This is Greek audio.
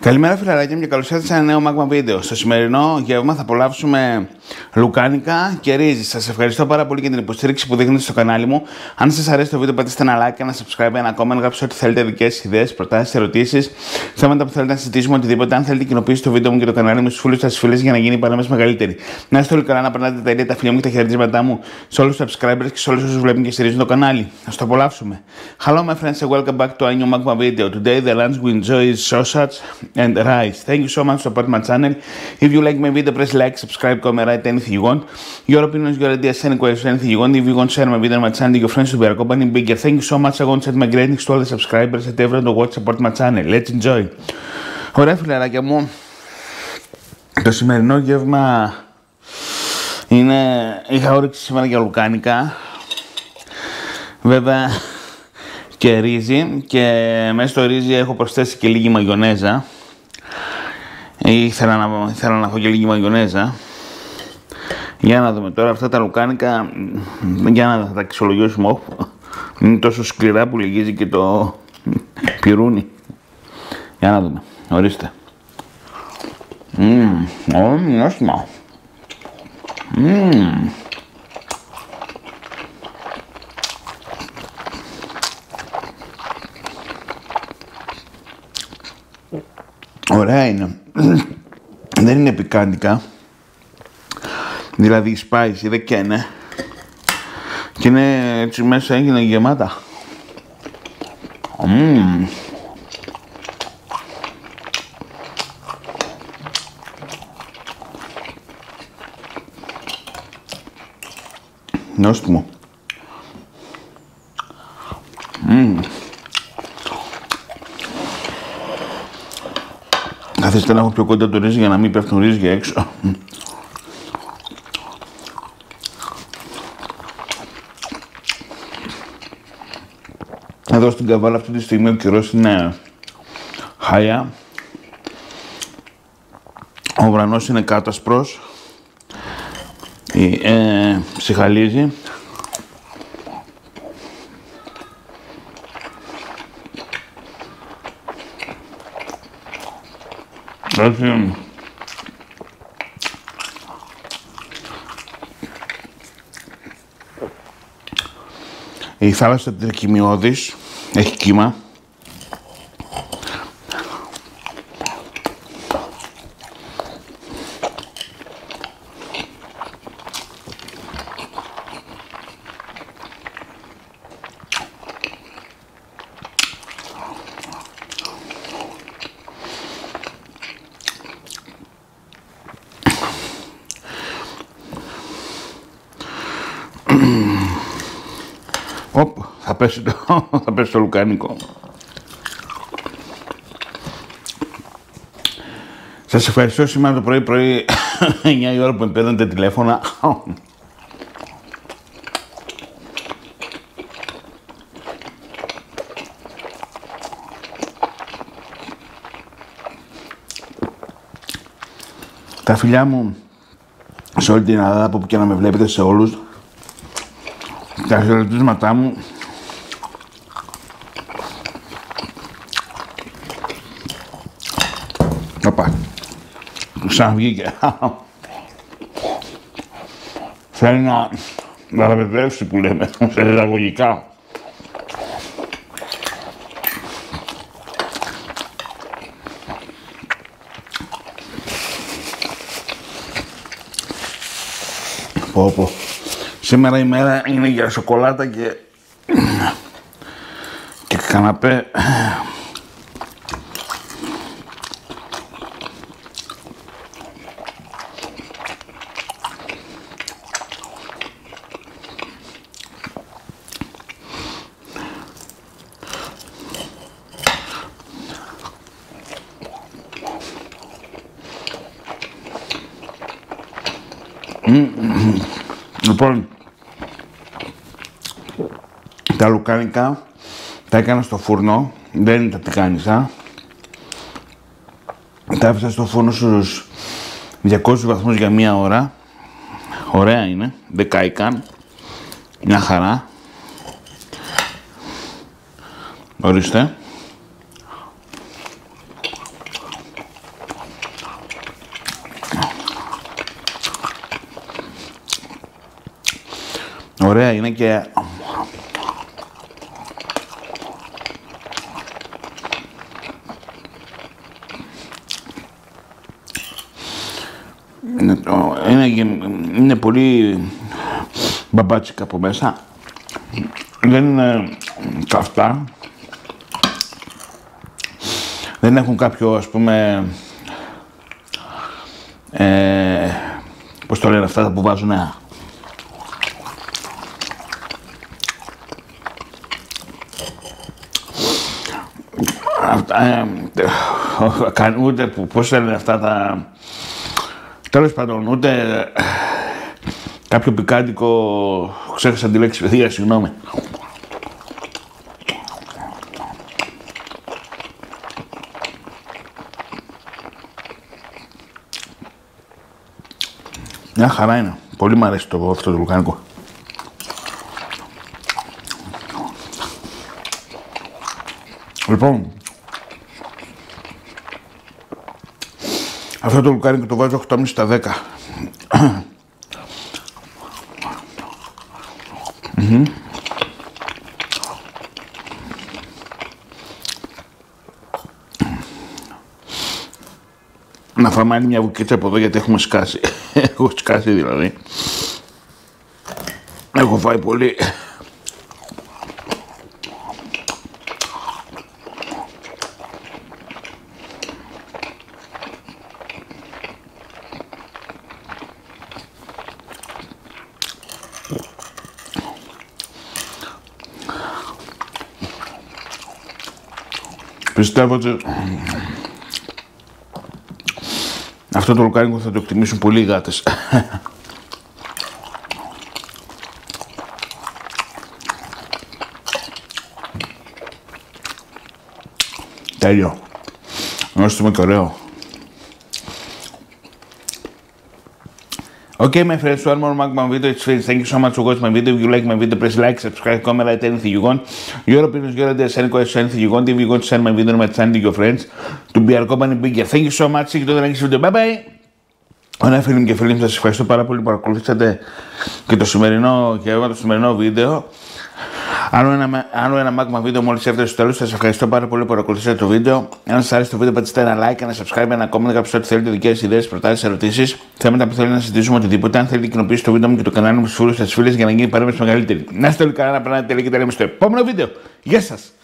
Καλημέρα φιλαράκια μου και καλώς ήρθατε σε ένα νέο Magma βίντεο. Στο σημερινό γεύμα θα απολαύσουμε λουκάνικα και ρύζι. Σας ευχαριστώ πάρα πολύ για την υποστήριξη που δείχνετε στο κανάλι μου. Αν σας αρέσει το βίντεο πατήστε ένα like, ένα subscribe, ένα comment, γράψτε ό,τι θέλετε, δικές ιδέες, προτάσεις, ερωτήσεις, θέματα που θέλετε να συζητήσουμε, οτιδήποτε. Αν θέλετε κοινοποιήστε το βίντεο μου και το κανάλι μου στους φίλους σας, φίλες για να γίνει η παρέα μας μεγαλύτερη. Να είστε όλοι καλά, να περνάτε τα ίδια τα φιλιά μου και τα χαιρετίσματά μου σε όλους τους subscribers και σε όλους όσους βλέπουν και στηρίζουν το κανάλι. Ας το απολαύσουμε. Hello my friends and welcome back to a new Magma video. Today the lunch we enjoy is sausage and rice. Thank you so much for supporting my channel. If you like my video, press like, subscribe, comment, write anything you want. Your opinions, your ideas, any questions, anything you want. If you want to share my video on my channel, your friends will be accompanying bigger. Thank you so much. I want to send my greetings to all the subscribers and everyone who watch support my channel. Let's enjoy. Ωραία φιλαράκια μου, το σημερινό γεύμα είναι, είχα όρεξη σήμερα για λουκάνικα, βέβαια και ρύζι, και μέσα στο ρύζι έχω προσθέσει και λίγη μαγιονέζα. Ήθελα να έχω και λίγη μαγιονέζα. Για να δούμε τώρα αυτά τα λουκάνικα, για να τα αξιολογήσουμε. Είναι τόσο σκληρά που λυγίζει και το πυρούνι. Για να δούμε, ορίστε. Νόστιμα. Ωραία είναι. Δεν είναι πικάντικα. Δηλαδή spicy δεν καίνε. Και είναι έτσι μέσα, έγινε γεμάτα. Νόστιμο. Καθίστε να έχω πιο κοντά το ρύζι για να μην πέφτουν ρύζι έξω. Εδώ στην Καβάλα αυτή τη στιγμή ο καιρός είναι χάλια. Ο ουρανός είναι κάτασπρος. Ψυχαλίζει. Έτσι. Η θάλασσα είναι κοιμιώδης, έχει κύμα. Θα πέσει το λουκάνικο. Σας ευχαριστώ σήμερα το πρωί 9 η ώρα που με παίρνετε τηλέφωνα. Τα φιλιά μου σε όλη την Ελλάδα, από που και να με βλέπετε, σε όλους. Τα χαιρετίσματά μου. Οπα. Ξαναβγήκε. Θέλει να παραπαιδεύσει που λέμε, σε εισαγωγικά. Πω. Σήμερα η μέρα είναι για σοκολάτα και καναπέ. Λοιπόν, τα λουκάνικα τα έκανα στο φούρνο, δεν τα τηγάνισα. Τα άφησα στο φούρνο στους 200 βαθμούς για μία ώρα. Ωραία είναι, δεν κάηκαν. Μια χαρά. Ορίστε. Ωραία είναι και... Είναι πολύ μπαμπάτσικα από μέσα. Δεν είναι καυτά. Δεν έχουν κάποιο, ας πούμε, πώς το λένε αυτά που βάζουν, ούτε πώς λένε αυτά τα... Τέλος πάντων, ούτε κάποιο πικάντικο, ξέχασα τη λέξη παιδεία, συγγνώμη. Μια χαρά είναι. Πολύ μ' αρέσει αυτό το λουκάνικο. Λοιπόν, αυτό το λουκάνικο το βάζω 8,5 στα 10. Να φάμε άλλη μια βουκίτσα από εδώ γιατί έχουμε σκάσει. Έχω σκάσει δηλαδή. Έχω φάει πολύ. Πιστεύω ότι αυτό το λουκάνικο θα το εκτιμήσουν πολύ οι γάτες. Τέλειο. Νόστιμο και ωραίο. Okay, my friends, one more Magma video. It's finished. Thank you so much for watching my video. If you like my video, press like, subscribe, comment, write anything you want. Your opinions, your ideas, any questions, anything you want. If you want to share my video on my channel to your friends, to be our company bigger. Thank you so much. See you in the next video. Bye bye. Ωραία φίλοι μου και φίλοι μου, σας ευχαριστώ πάρα πολύ που παρακολουθήσατε και το σημερινό βίντεο. Άλλο ένα Magma βίντεο μόλις έφτασε στο τέλος. Σας ευχαριστώ πάρα πολύ που παρακολουθήσατε το βίντεο. Αν σας άρεσε το βίντεο, πατήστε ένα like, ένα subscribe, ένα comment, κάποιος ό,τι θέλετε, δικές ιδέες, προτάσεις, ερωτήσεις. Θέματα που θέλετε να συζητήσουμε, οτιδήποτε. Αν θέλετε, κοινοποιήστε το βίντεο μου και το κανάλι μου στους φίλους και στις φίλες για να γίνει η παρέμβαση μεγαλύτερη. Να είστε όλοι καλά, να περνάτε τέλεια και τα λέμε στο επόμενο βίντεο. Γεια σας!